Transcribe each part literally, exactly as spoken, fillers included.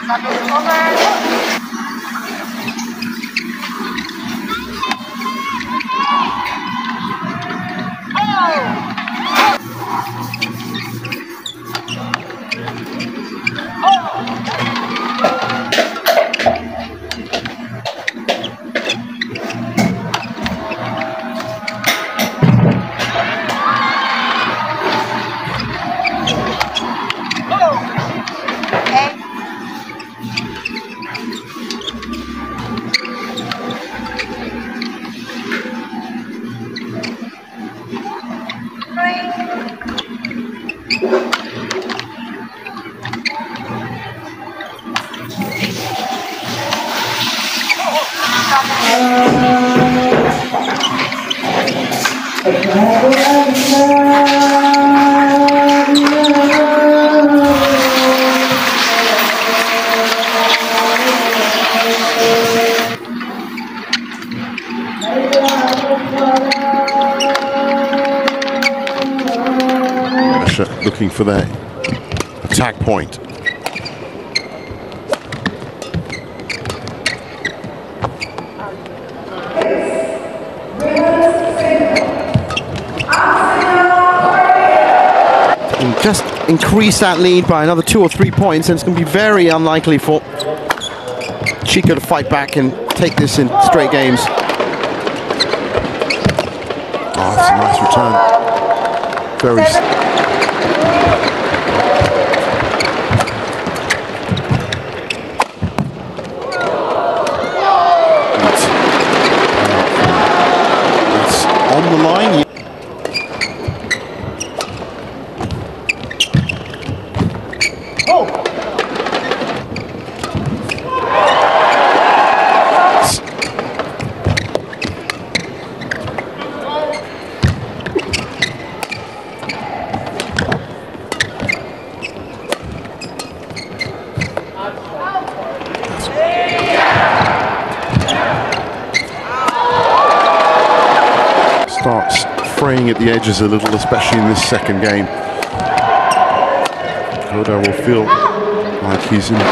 Looking for their attack point. And just increase that lead by another two or three points, and it's going to be very unlikely for Chico to fight back and take this in straight games. Oh, that's a nice return. Very. It's on the line. Starts fraying at the edges a little, especially in this second game. Godard will feel like he's in.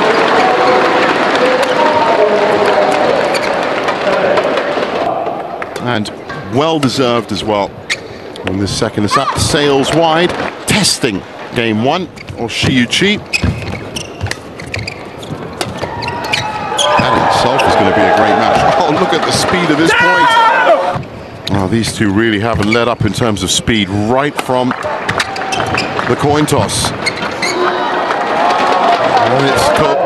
And well deserved as well. In this second, it's up, sails wide, testing game one, or Shiuchi. That in itself is going to be a great match. Oh, look at the speed of this point. Oh, these two really haven't let up in terms of speed right from the coin toss. And it's